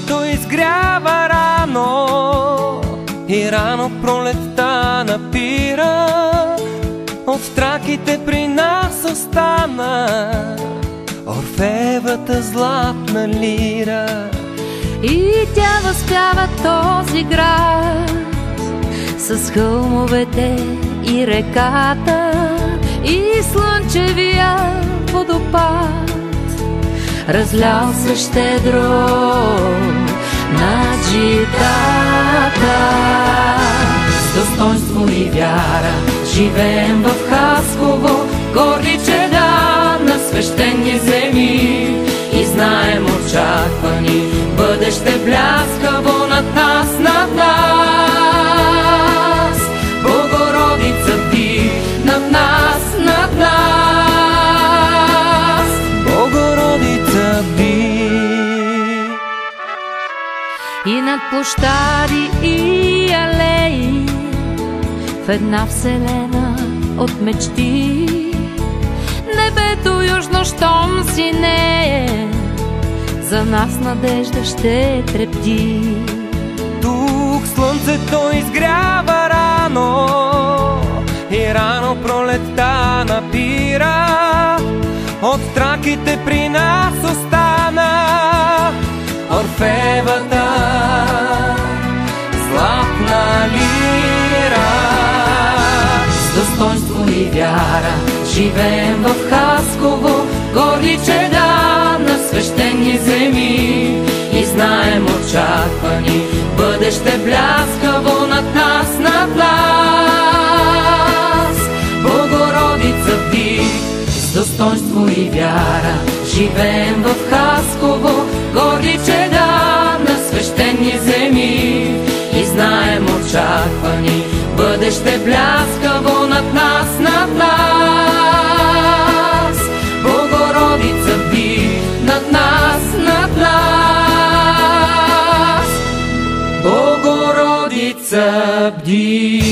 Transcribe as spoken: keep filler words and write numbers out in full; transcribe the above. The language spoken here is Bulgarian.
слънцето изгрява рано и рано пролетта напира. От страките при нас остана Орфеевата златна лира. И тя възпява този град с хълмовете и реката и слънчевия водопад, разлял се щедро над житата. С достоинство и вяра живеем в Хасково, горди чеда на свещени земи, и знаем очаквани бъдеще бляскаво над нас, над нас. Богородица бди над нас, над нас. Богородица бди. И над площади и алеи в една вселена от мечти, небето южно щом синее, за нас надежда ще трепти. Тук слънцето изгрява рано и рано пролетта напира. От страките при нас остана Орфеевата златна лира. С достоинство и вяра живеем в Хасково, горди чеда на свещени земи, и знаем очаквани бъдеще бляскаво над нас, над нас. Богородица бди. С достоинство и вяра живеем в Хасково, горди чеда на свещени земи, и знаем очаквани бъдеще бляскаво над нас, над нас. Богородица бди над нас, над нас. Богородица бди.